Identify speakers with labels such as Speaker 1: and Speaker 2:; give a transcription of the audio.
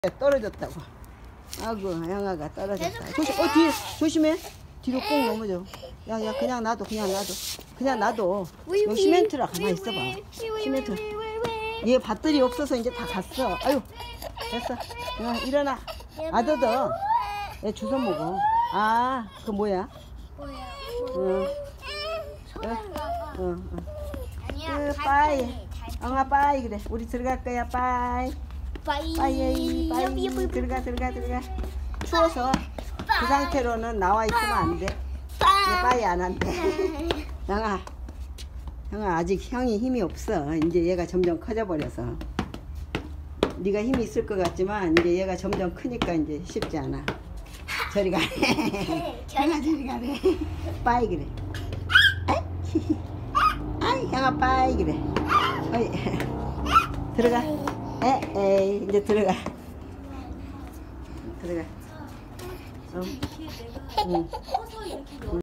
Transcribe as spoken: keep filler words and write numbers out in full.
Speaker 1: 떨어졌다고. 아이고 양아가 떨어졌다. 조심, 어 뒤에 조심해. 뒤로 꼭 넘어져. 야야 그냥 놔둬 그냥 놔둬 그냥 놔둬. 여기 시멘트라 가만히 있어봐. 시멘트. 얘 밭들이 없어서 이제 다 갔어. 아유 됐어. 야, 일어나. 아더더. 얘 주워 먹어. 아 그 뭐야?
Speaker 2: 뭐야?
Speaker 1: 응.
Speaker 2: 소란가
Speaker 1: 응, 응.
Speaker 2: 아니야.
Speaker 1: 그 빠이. 엉아 빠이 그래. 우리 들어갈 거야 빠이.
Speaker 2: 빠이.
Speaker 1: 빠이 빠이 들어가 들어가 들어가. 추워서 그 상태로는 나와 있으면 안 돼. 얘 빠이 안 한대. 양아 형아 아직 형이 힘이 없어. 이제 얘가 점점 커져 버려서. 네가 힘이 있을 것 같지만 이제 얘가 점점 크니까 이제 쉽지 않아. 저리 가래. 형아 저리 가래. 빠이 그래. 아이 형아 빠이 그래. 어이. 들어가. 에에이 이제 들어가. 들어가. 어. 응.